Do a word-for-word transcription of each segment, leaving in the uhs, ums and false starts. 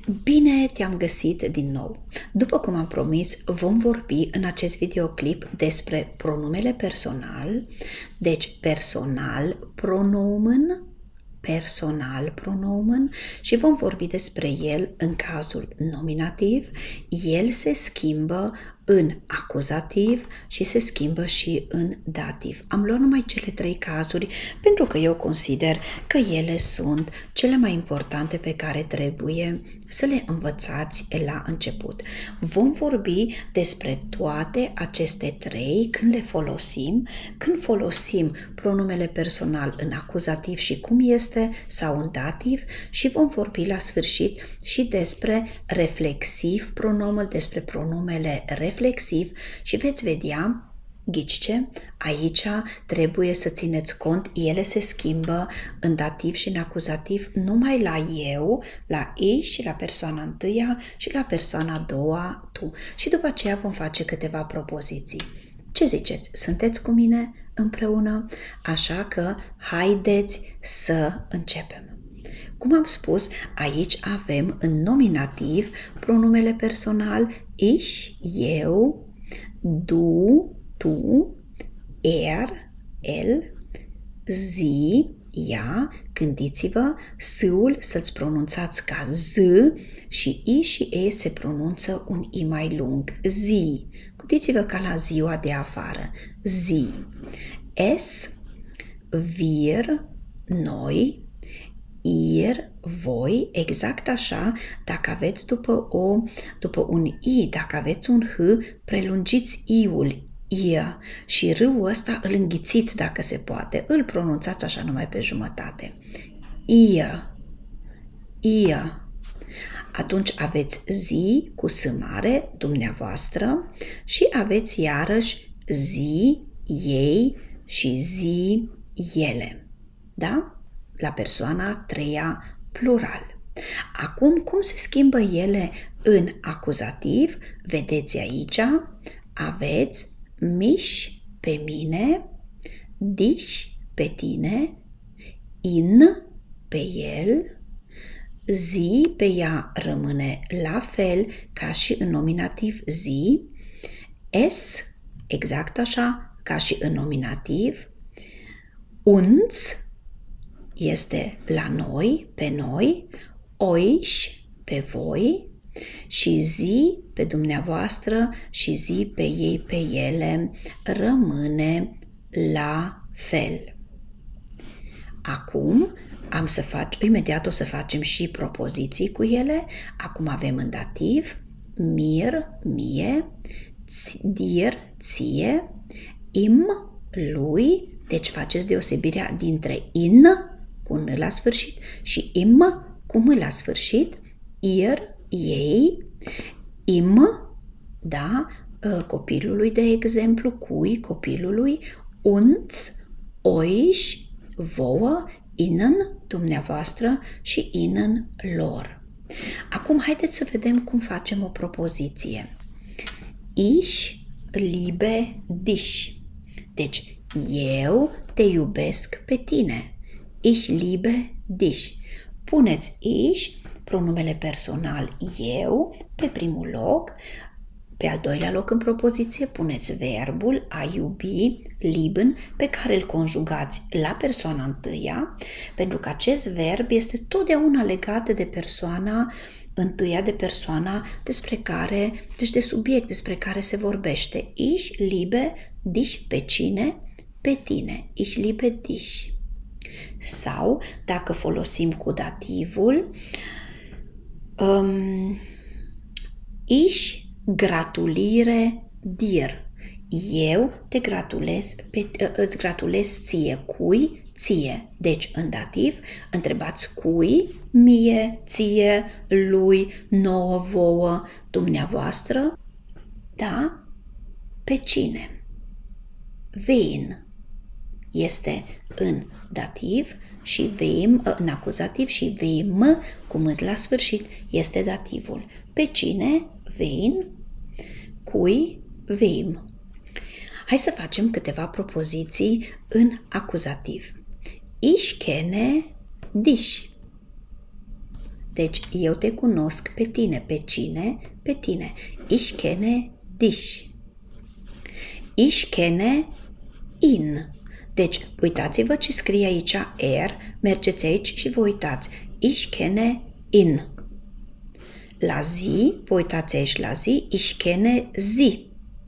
Bine te-am găsit din nou! După cum am promis, vom vorbi în acest videoclip despre pronumele personal, deci personal pronomen, personal pronomen și vom vorbi despre el în cazul nominativ. El se schimbă în acuzativ și se schimbă și în dativ. Am luat numai cele trei cazuri pentru că eu consider că ele sunt cele mai importante pe care trebuie să le învățați la început. Vom vorbi despre toate aceste trei când le folosim, când folosim pronumele personal în acuzativ și cum este sau în dativ și vom vorbi la sfârșit și despre reflexiv pronomen, despre pronumele reflexiv reflexiv și veți vedea, ghici ce, aici trebuie să țineți cont, ele se schimbă în dativ și în acuzativ numai la eu, la ei și la persoana întâia și la persoana a doua, tu. Și după aceea vom face câteva propoziții. Ce ziceți? Sunteți cu mine împreună? Așa că haideți să începem. Cum am spus, aici avem în nominativ pronumele personal ich, eu, du, tu, er, el, zi, ea. Gândiți-vă, s-ul să-ți pronunțați ca z și i și e se pronunță un i mai lung, zi. Gândiți-vă ca la ziua de afară, zi. Es, wir, noi, ir, voi, exact așa, dacă aveți după, o, după un i, dacă aveți un h, prelungiți i-ul, ia, și r-ul ăsta îl înghițiți dacă se poate, îl pronunțați așa numai pe jumătate. Ia, ia. Atunci aveți zi cu s mare, dumneavoastră, și aveți iarăși zi, ei și zi, ele. Da? La persoana a treia plural. Acum, cum se schimbă ele în acuzativ? Vedeți aici, aveți mich pe mine, dich pe tine, in pe el, zi pe ea rămâne la fel ca și în nominativ zi, es exact așa ca și în nominativ, uns este la noi, pe noi, euch pe voi și zi pe dumneavoastră și zi pe ei, pe ele rămâne la fel. Acum am să fac, imediat o să facem și propoziții cu ele. Acum avem în dativ mir, mie, dir, ție, im, lui, deci faceți deosebirea dintre in cu n la sfârșit și im cu m la sfârșit, ir, ei, im, da, copilului, de exemplu, cui, copilului, uns, euch, vouă, ihnen, dumneavoastră și ihnen, lor. Acum haideți să vedem cum facem o propoziție. Ich liebe dich. Deci, eu te iubesc pe tine. Ich liebe dich. Puneți ich, pronumele personal eu, pe primul loc. Pe al doilea loc în propoziție puneți verbul a iubi, lieben, pe care îl conjugați la persoana întâia, pentru că acest verb este totdeauna legat de persoana întâia, de persoana despre care, deci de subiect despre care se vorbește. Ich liebe dich, pe cine? Pe tine. Ich liebe dich. Sau, dacă folosim cu dativul, um, ich gratuliere dir. Eu te gratulez, pe, îți gratulez ție. Cui? Ție. Deci, în dativ, întrebați cui, mie, ție, lui, nouă, vouă, dumneavoastră. Da? Pe cine? Wen este în dativ și wem, în acuzativ și wem, cum îți la sfârșit, este dativul. Pe cine? Wen, cui, wem. Hai să facem câteva propoziții în acuzativ. Ich kenne dich. Deci eu te cunosc pe tine. Pe cine? Pe tine. Ich kenne dich. Ich kenne ihn. Deci, uitați-vă ce scrie aici er, mergeți aici și vă uitați. Ich kenne ihn. La zi, vă uitați aici la zi, ich kenne sie.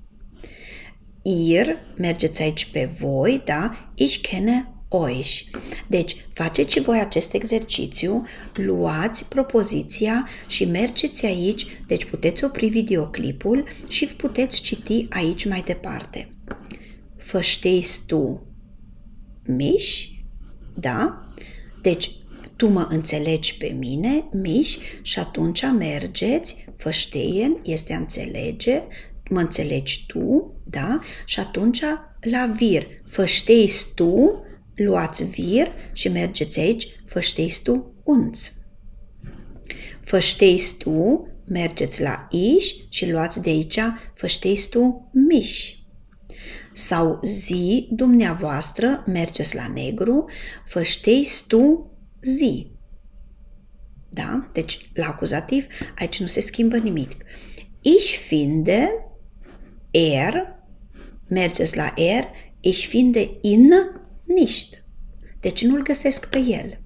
Ihr, mergeți aici pe voi, da? Ich kenne euch. Deci, faceți și voi acest exercițiu, luați propoziția și mergeți aici, deci puteți opri videoclipul și puteți citi aici mai departe. Verstehst du mich? Da? Deci, tu mă înțelegi pe mine, mich, și atunci mergeți, verstehen este a înțelege, mă înțelegi tu, da? Și atunci la wir, verstehst du, luați wir și mergeți aici, verstehst du uns. Verstehst du, mergeți la ich și luați de aici, verstehst du mich. Sau zi, dumneavoastră, mergeți la negru, verstehst du sie. Da? Deci, la acuzativ, aici nu se schimbă nimic. Ich finde, er, mergeți la er, ich finde ihn nicht. Deci nu-l găsesc pe el.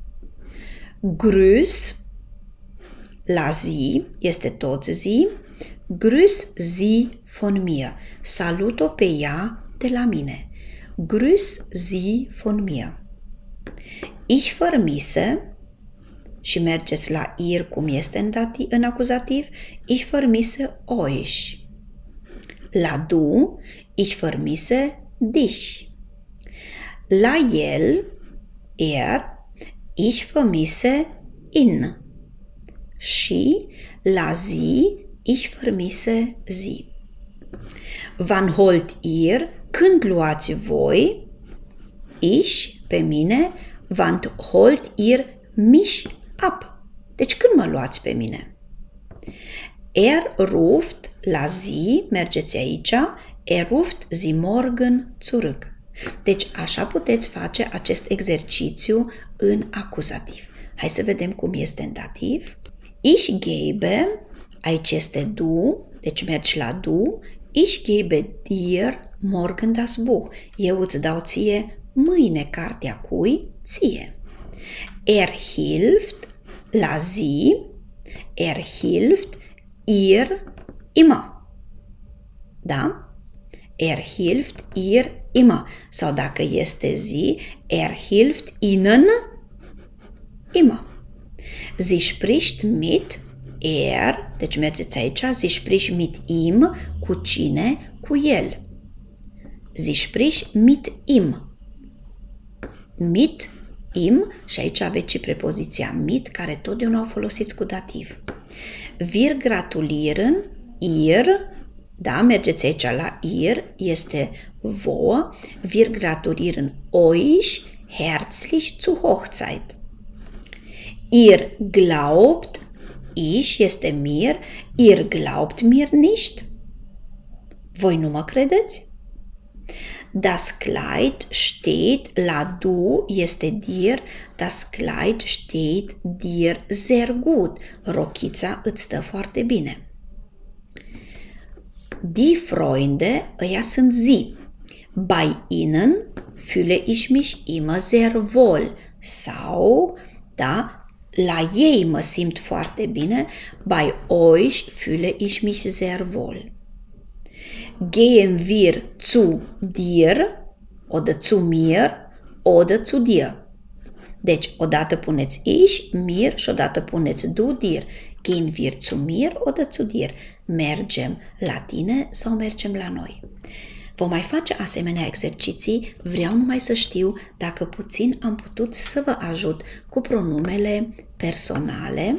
Grüß, la zi, este tot zi, grüß sie von mir. Salut-o pe ea de la mine. Grüß sie von mir. Ich vermisse, și mergeți la ir cum este în, dativ, în acuzativ, ich vermisse euch. La du, ich vermisse dich. La el, er, ich vermisse ihn. Și la zi, ich vermisse sie. Wann holt ihr, când luați voi, ich, pe mine, wann holt ihr mich ab. Deci când mă luați pe mine? Er ruft, la zi, mergeți aici, er ruft sie morgen zurück. Deci așa puteți face acest exercițiu în acuzativ. Hai să vedem cum este în dativ. Ich gebe, aici este du, deci mergi la du, ich gebe dir morgen das Buch. Eu îți dau ție mâine cartea cui? Ție. Er hilft, la zi, er hilft ihr immer. Da? Er hilft ihr immer. Sau dacă este zi, er hilft ihnen immer. Sie spricht mit er, deci mergeți aici, sie spricht mit ihm, cu cine? Cu el. Sie spricht mit ihm. Mit ihm, și aici aveți și prepoziția mit, care totdeauna o folosiți cu dativ. Wir gratulieren ihr, da, mergeți aici la ihr, este vouă, wir gratulieren euch herzlich zur Hochzeit. Ihr glaubt, ich este mir, ihr glaubt mir nicht. Voi nu mă credeți? Das Kleid steht, la du este dir, das Kleid steht dir sehr gut. Rochița îți stă foarte bine. Die Freunde, ăia sunt zi. Bei ihnen fühle ich mich immer sehr wohl. Sau, da, la ei mă simt foarte bine. Bei euch fühle ich mich sehr wohl. Gehen wir zu dir, oder zu mir, oder zu dir. Deci, odată puneți ich, mir și odată puneți du, dir. Gehen wir zu mir oder zu dir. Mergem la tine sau mergem la noi. Vom mai face asemenea exerciții, vreau numai să știu dacă puțin am putut să vă ajut cu pronumele personale.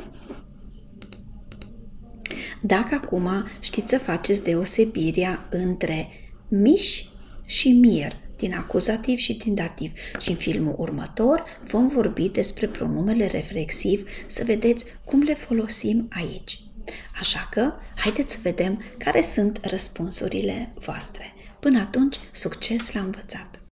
Dacă acum știți să faceți deosebirea între mich și mir, din acuzativ și din dativ. Și în filmul următor vom vorbi despre pronumele reflexiv, să vedeți cum le folosim aici. Așa că, haideți să vedem care sunt răspunsurile voastre. Până atunci, succes la învățat!